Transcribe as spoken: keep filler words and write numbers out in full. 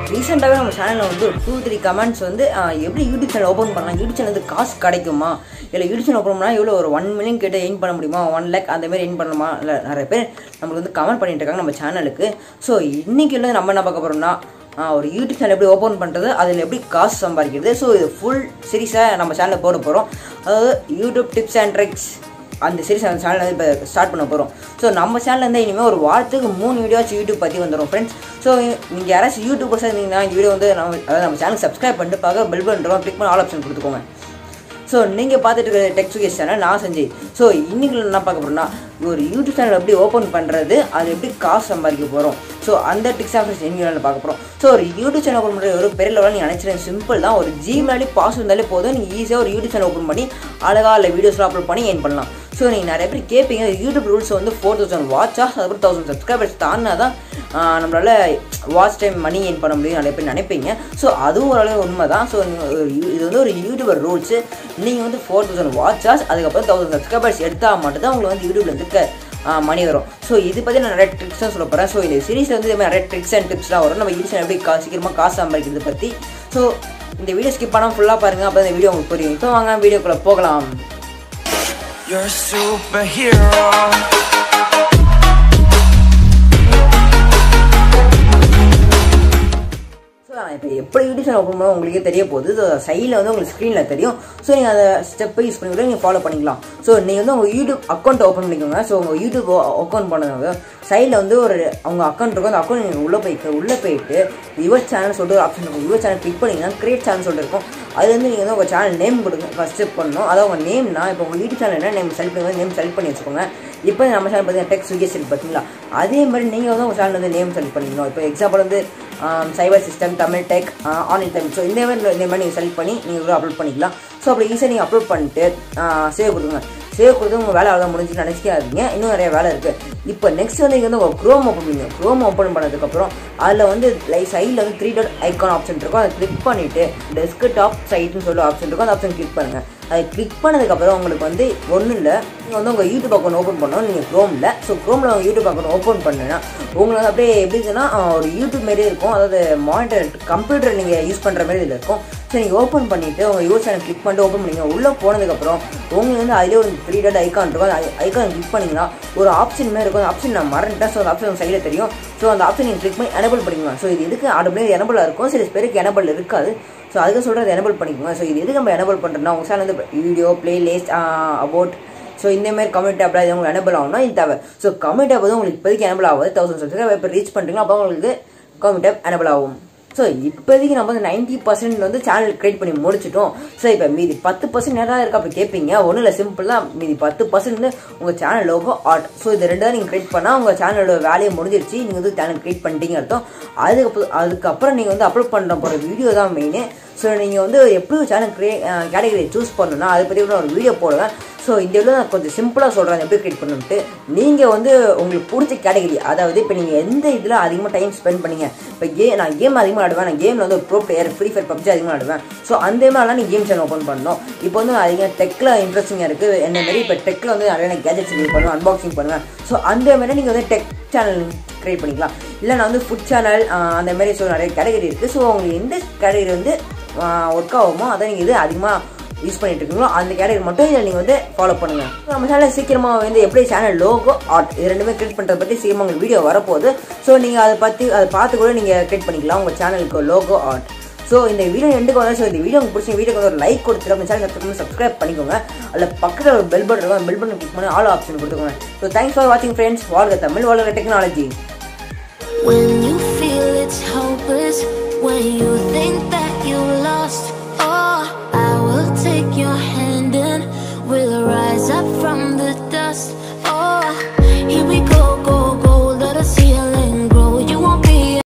ரீசெண்டாகவே நம்ம சேனலில் வந்து ஒரு டூ த்ரீ கமெண்ட்ஸ் வந்து எப்படி யூடியூப் சேனல் ஓப்பன் பண்ணலாம், யூடியூப் சேனல் வந்து காசு கிடைக்குமா, இல்லை யூடியூப் சேனல் ஓப்பன் பண்ணால் எவ்வளோ ஒரு ஒன் மில்லியன் கேட்டு எயின் பண்ண முடியுமா, ஒன் லேக் அந்த மாதிரி எயின் பண்ணணுமா, இல்லை நிறைய பேர் நம்மளுக்கு வந்து கமெண்ட் பண்ணிட்டு இருக்காங்க நம்ம சேனலுக்கு. ஸோ இன்றைக்கி வந்து நம்ம என்ன பார்க்க போகிறோம்னா ஒரு யூடியூப் சேனல் எப்படி ஓப்பன் பண்ணுறது, அதில் எப்படி காசு சம்பாதிக்கிறது. ஸோ இது ஃபுல் சீரிஸாக நம்ம சேனலில் போட போகிறோம். அதாவது யூடியூப் டிப்ஸ் அண்ட் ட்ரிக்ஸ் அந்த சீரிஸ் அந்த சேனல் வந்து இப்போ ஸ்டார்ட் பண்ண போகிறோம். ஸோ நம்ம சேனலில் வந்து இனிமேல் ஒரு வாரத்துக்கு மூணு வீடியோஸ் யூடியூப் பற்றி வந்துடும் ஃப்ரெண்ட்ஸ். ஸோ நீங்கள் யாராச்சும் யூடியூபர்ஸாக இருந்தீங்கன்னா இந்த வீடியோ வந்து நம்ம அதாவது நம்ம சேனல் சப்ஸ்கிரைப் பண்ணிட்டு பார்க்க பெல் பண்ணுறோம், கிளிக் பண்ண ஆல் ஆப்ஷன் கொடுத்துக்கோங்க. ஸோ நீங்கள் பார்த்துட்டு இருக்கிற டெக் சுகேஷ் சேனல் நான் செஞ்சேன். ஸோ இன்றைக்கி என்ன பார்க்க போகிறோம்னா ஒரு யூடியூப் சேனல் எப்படி ஓப்பன் பண்ணுறது, அது எப்படி காசு சம்பாதிக்க போகிறோம். ஸோ அந்த டிக்ஸ் ஆஃப் எங்கள் பார்க்க போகிறோம். ஸோ ஒரு யூடியூப் சேனல் ஓப்பன் பண்ணுறது ஒரு பெரிய லெவலில் நீங்கள் நினச்சிருக்கேன் சிம்பிள் தான். ஒரு ஜிமெயிலே பாஸ் இருந்தாலே போதும், நீங்கள் ஈஸியாக ஒரு யூடியூப் சேனல் ஓப்பன் பண்ணி அழகாக இல்லை வீடியோஸ்லாம் அப்லோட் பண்ணி ஏன் பண்ணலாம். ஸோ நீங்கள் நிறைய பேர் கேட்பீங்க யூடியூப் ரூல்ஸ் வந்து ஃபோர் தௌசண்ட் வாட்சா அதுக்கப்புறம் தௌசண்ட் சப்ஸ்கிரைபர்ஸ் தாண்டினா தான் நம்மளால் வாட்ச் டைம் மணி ஏன் பண்ண முடியும் நிறைய பேர் நினைப்பீங்க. ஸோ அதுவும் ஓரளவு உண்மை தான். ஸோ இது வந்து ஒரு யூடியூபர் ரூல்ஸு. நீங்கள் வந்து ஃபோர் தௌசண்ட் வாட்சாஸ் அதுக்கப்புறம் தௌசண்ட் சப்ஸ்கிரைபர்ஸ் எடுத்தால் மட்டும் தான் உங்களுக்கு வந்து யூடியூப்ல இருக்க மணி வரும். ஸோ இது பற்றி நான் நிறைய ட்ரிக்ஸ் தான் சொல்ல போகிறேன். ஸோ இந்த சீரிஸில் வந்து இதுமாதிரி நிறைய ட்ரிக்ஸ் அண்ட் டிப்ஸ்லாம் வரும். நம்ம யூடியூப் எப்படி கா சீக்கிரமாக காசு சம்பாதிக்கிறது பற்றி. ஸோ இந்த வீடியோ ஸ்கிப் பண்ணாமல் ஃபுல்லாக பாருங்கள், அப்போ இந்த வீடியோ உங்களுக்கு புரியும். இப்போ வாங்க வீடியோக்குள்ளே போகலாம். You're a superhero. இப்போ எப்படி யூடியூப் சேனல் ஓப்பன் பண்ண உங்களுக்கே தெரிய போகுது. சைடில் வந்து உங்களுக்கு ஸ்க்ரீனில் தெரியும். ஸோ நீங்கள் அந்த ஸ்டெப்பை யூஸ் பண்ணி கூட நீங்கள் ஃபாலோ பண்ணிக்கலாம். ஸோ நீங்கள் வந்து உங்கள் யூடியூப் அக்கௌண்ட் ஓப்பன் பண்ணிக்கோங்க. ஸோ உங்கள் யூடியூப் அக்கௌண்ட் பண்ணவங்க சைடில் வந்து ஒரு அவங்க அக்கௌண்ட் இருக்கும். அந்த அக்கௌண்ட் நீங்கள் உள்ளே போய்ட்டு உள்ளே போயிட்டு யுவர் சேனல் சொல்லிட்டு ஒரு ஆப்ஷன் இருக்கும். யுவர் சேனல் கிளிக் பண்ணிங்கன்னா கிரியேட் சேனல் சொல்லிட்டு இருக்கும். அது வந்து நீங்கள் வந்து உங்கள் சேனல் நேம் கொடுங்க ஃபஸ்ட் ஸ்டெப் பண்ணணும். அதாவது உங்கள் நேம்னா இப்போ உங்கள் யூடியூப் சேனல் என்ன நேம் செலக்ட் பண்ணி நேம் செலக்ட் பண்ணி வச்சுக்கோங்க. இப்போ நம்ம சேனல் பார்த்தீங்கன்னா டெக் சுகேஷ் இருக்கு பார்த்தீங்களா, அதே மாதிரி நீங்கள் வந்து உங்கள் சேனல் வந்து நேம் செலக்ட் பண்ணிக்கணும். இப்போ எக்ஸாம்பிள் வந்து cyber system, Tamil tech, online Tamil. So இந்த மாதிரி இந்த மாதிரி நீங்கள் செலக்ட் பண்ணி நீங்கள் கூட அப்லோட் பண்ணிக்கலாம். ஸோ அப்படி ஈஸியாக நீங்கள் அப்லோட் பண்ணிட்டு சேவ் கொடுங்க. சேவ் கொடுத்து உங்கள் வேலை அவ்வளோ முடிஞ்சுன்னு நினச்சிக்காதீங்க, இன்னும் நிறைய வேலை இருக்குது. இப்போ நெக்ஸ்ட் வந்து நீங்கள் வந்து உங்கள் க்ரோம் ஓப்பன் பண்ணுங்க. க்ரோம் ஓப்பன் பண்ணதுக்கப்புறம் அதில் வந்து லைக் சைடில் வந்து த்ரீ டாட் ஐக்கான் ஆப்ஷன் இருக்கும். அதை கிளிக் பண்ணிவிட்டு டெஸ்க்டாப் சைட்னு சொல்லி ஆப்ஷன் இருக்கும். அந்த ஆப்ஷன் கிளிக் பண்ணுங்கள். அதை கிளிக் பண்ணதுக்கப்புறம் உங்களுக்கு வந்து ஒன்றும் இல்லை, நீங்கள் வந்து உங்கள் யூடியூப் அக்கௌண்ட் ஓப்பன் பண்ணணும் நீங்கள் க்ரோமில். ஸோ க்ரோமில் உங்கள் யூடியூப் அக்கௌண்ட் ஓப்பன் பண்ணுன்னா உங்களுக்கு அப்படியே எப்படி இருக்குன்னா ஒரு யூடியூப் மாரியே இருக்கும். அதாவது மானிட்டர் கம்ப்யூட்டர் நீங்கள் யூஸ் பண்ணுற மாதிரி இதில் இருக்கும். ஸோ நீங்கள் ஓப்பன் பண்ணிவிட்டு உங்கள் யூஸ் சேனல் கிளிக் பண்ணிட்டு ஓப்பன் பண்ணிங்க. உள்ளே போனதுக்கப்புறம் உங்களுக்கு வந்து அதிலே ஒரு த்ரீ டாட் ஐக்கான் இருக்கும். அந்த ஐக்கான் கிளிக் பண்ணிங்கன்னா ஒரு ஆப்ஷன் மாதிரி இருக்கும். அந்த ஆப்ஷன் நான் மறந்துட்டேன். ஸோ அந்த ஆப்ஷன் சைடில் தெரியும். ஸோ அந்த ஆப்ஷன் நீங்கள் கிளிக் பண்ணி எனபிள் பண்ணிக்கலாம். ஸோ இது எதுக்கு ஆட்டோமேட்டிக் எனபிளாக இருக்கும், சில பேருக்கு எனபிள் இருக்காது. ஸோ அதுக்கு சொல்கிறது எனபிள் பண்ணிக்கோங்க. ஸோ இது எதுக்கு நம்ம எனபிள் பண்ணுறோம்னா உங்கள் சேனல் வந்து வீடியோ பிளேலிஸ்ட் அபவுட் ஸோ இந்தமாதிரி கமெண்ட் டேப்ல இது உங்களுக்கு எனபிள் ஆகும்னா இது தேவை. ஸோ கமெண்ட் டேப் வந்து உங்களுக்கு இப்போதைக்கு எனபிள் ஆகுது. தௌசண்ட் சப்ஸ்கிரைபர் இப்போ ரீச் பண்ணுறீங்களா அப்போ உங்களுக்கு கமெண்ட் டேப் எனபிள் ஆகும். ஸோ இப்போதைக்கு நம்ம வந்து நைன்ட்டி பர்சன்ட் வந்து சேனல் கிரியேட் பண்ணி முடிச்சிட்டோம். ஸோ இப்போ மீதி பத்து பர்சன்ட் நேரம் இருக்கா அப்போ கேட்பீங்க. ஒன்றும் இல்லை, சிம்பிள் தான். மீதி பத்து பர்சன்ட் வந்து உங்கள் சேனல் லோகோ ஆர்ட். ஸோ இது ரெண்டு தான் நீங்கள் கிரியேட் பண்ணால் உங்கள் சேனலோட வேலையை முடிஞ்சிருச்சு. நீங்கள் வந்து சேனல் கிரியேட் பண்ணிட்டீங்க அர்த்தம். அதுக்கு அதுக்கப்புறம் நீங்கள் வந்து அப்லோட் பண்ணுற போகிற வீடியோ தான் மெயினு. ஸோ நீங்கள் வந்து எப்படி ஒரு சேனல் கிரியே கேட்டகரி சூஸ் பண்ணணும்னா அதை பற்றி கூட ஒரு வீடியோ போடுவேன். ஸோ இந்த வீடியோ நான் கொஞ்சம் சிம்பிளாக சொல்கிறேன் எப்படி கிரியேட் பண்ணணுன்ட்டு. நீங்கள் வந்து உங்களுக்கு பிடிச்ச கேட்டகரி, அதாவது இப்போ நீங்கள் எந்த இதில் அதிகமாக டைம் ஸ்பெண்ட் பண்ணீங்க. இப்போ கே நான் கேம் அதிகமாக ஆடுவேன், நான் கேமில் வந்து ஒரு pro player, free fire PUBG அதிகமாக ஆடுவேன். ஸோ அந்த மாதிரிலாம் நீங்கள் கேம் சேனல் ஓப்பன் பண்ணணும். இப்போ வந்து அதிகம் டெக்கில் இன்ட்ரெஸ்டிங்காக இருக்குது என்ன மாரி. இப்போ டெக்கில் வந்து நிறைய கேஜெட்ஸ் ரிவ்யூ பண்ணுவேன், அன்பாக்சிங் பண்ணுவேன். ஸோ அந்த மாதிரி நீங்கள் வந்து டெக் சேனல் கிரியேட் பண்ணிக்கலாம். இல்லை நான் வந்து ஃபுட் சேனல் அந்த மாதிரி ஸோ நிறைய கேட்டகரி இருக்குது. ஸோ உங்களுக்கு எந்த கேட்டகரி வந்து ஒர்க் ஆகுமோ அதை நீங்கள் இது அதிகமாக யூஸ் பண்ணிட்டு இருக்கீங்களோ அந்த கேட்டகரி மட்டும் இதில் நீங்கள் வந்து ஃபாலோ பண்ணுங்கள். நம்ம சேனல் சீக்கிரமாக வந்து எப்படி சேனல் லோகோ ஆர்ட் இது ரெண்டுமே கிரியேட் பண்ணுறதை பற்றி சீக்கிரமாக உங்களுக்கு வீடியோ வரப்போகுது. ஸோ நீங்கள் அதை பற்றி அதை பார்த்து கூட நீங்கள் கிரியேட் பண்ணிக்கலாம் உங்கள் சேனலுக்கு லோகோ ஆர்ட். ஸோ இந்த வீடியோ எண்டுக்கு வந்தால் ஸோ இந்த வீடியோ உங்களுக்கு பிடிச்ச வீடியோக்கு வந்து ஒரு லைக் கொடுத்துட்டு நம்ம சேனல் சப்ஸ்கிரைப் சப்ஸ்கிரைப் பண்ணிக்கோங்க. அதில் பக்கத்தில் ஒரு பெல் பட்டன் இருக்கும், அந்த பெல் பட்டன் கிளிக் பண்ணி ஆல் ஆப்ஷன் கொடுத்துக்கோங்க. ஸோ தேங்க்ஸ் ஃபார் வாட்சிங் ஃப்ரெண்ட்ஸ். வாழ்க தமிழ், வாழ்க technology. When you feel it's hopeless, when you think that you lost, oh, I will take your hand and we'll rise up from the dust.